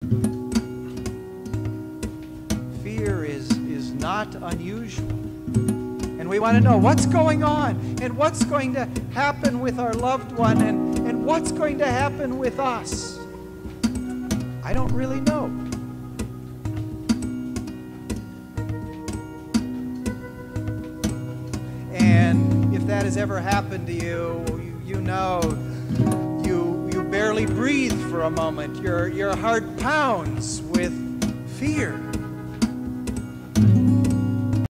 Fear is not unusual. And we want to know what's going on and what's going to happen with our loved one and what's going to happen with us. I don't really know. And if that has ever happened to you, you know you barely breathe for a moment. Your heart pounds with fear.